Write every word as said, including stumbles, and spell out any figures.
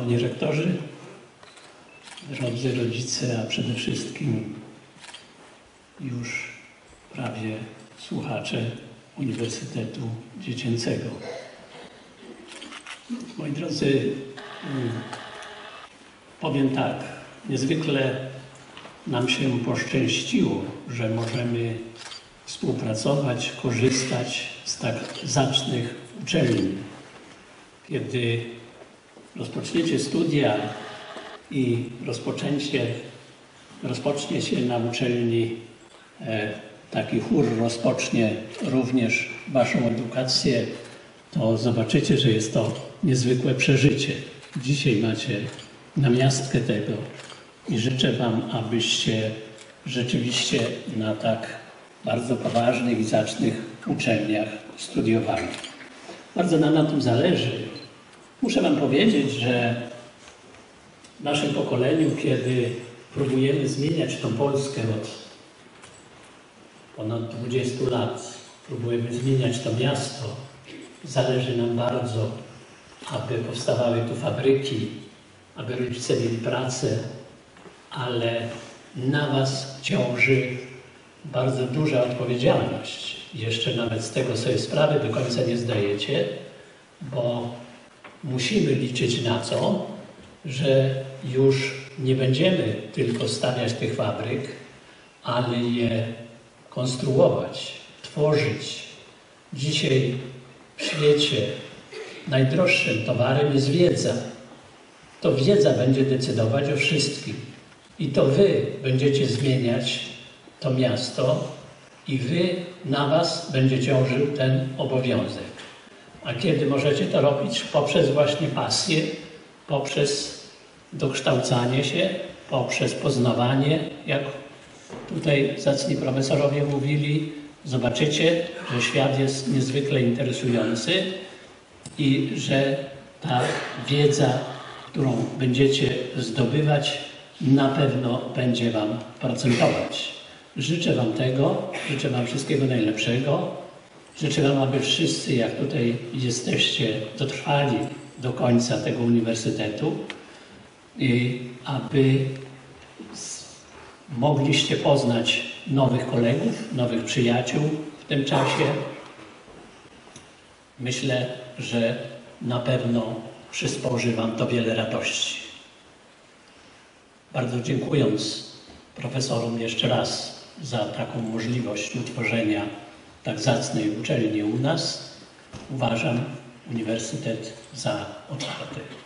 Szanowni rektorzy, drodzy rodzice, a przede wszystkim już prawie słuchacze Uniwersytetu Dziecięcego. Moi drodzy, powiem tak, niezwykle nam się poszczęściło, że możemy współpracować, korzystać z tak zacnych uczelni. Kiedy rozpoczniecie studia i rozpoczęcie, rozpocznie się na uczelni e, taki chór, rozpocznie również waszą edukację, to zobaczycie, że jest to niezwykłe przeżycie. Dzisiaj macie namiastkę tego i życzę wam, abyście rzeczywiście na tak bardzo poważnych i zacnych uczelniach studiowali. Bardzo nam na tym zależy. Muszę wam powiedzieć, że w naszym pokoleniu, kiedy próbujemy zmieniać tą Polskę od ponad dwudziestu lat, próbujemy zmieniać to miasto, zależy nam bardzo, aby powstawały tu fabryki, aby rodzice mieli pracę, ale na was ciąży bardzo duża odpowiedzialność. Jeszcze nawet z tego sobie sprawy do końca nie zdajecie, bo musimy liczyć na to, że już nie będziemy tylko stawiać tych fabryk, ale je konstruować, tworzyć. Dzisiaj w świecie najdroższym towarem jest wiedza. To wiedza będzie decydować o wszystkim. I to wy będziecie zmieniać to miasto i wy, na was będzie ciążył ten obowiązek. A kiedy możecie to robić? Poprzez właśnie pasję, poprzez dokształcanie się, poprzez poznawanie, jak tutaj zacni profesorowie mówili, zobaczycie, że świat jest niezwykle interesujący i że ta wiedza, którą będziecie zdobywać, na pewno będzie wam procentować. Życzę wam tego, życzę wam wszystkiego najlepszego. Życzę wam, aby wszyscy, jak tutaj jesteście, dotrwali do końca tego uniwersytetu i aby mogliście poznać nowych kolegów, nowych przyjaciół w tym czasie. Myślę, że na pewno przysporzy wam to wiele radości. Bardzo dziękując profesorom jeszcze raz za taką możliwość utworzenia tak zacnej uczelni u nas, uważam uniwersytet za otwarty.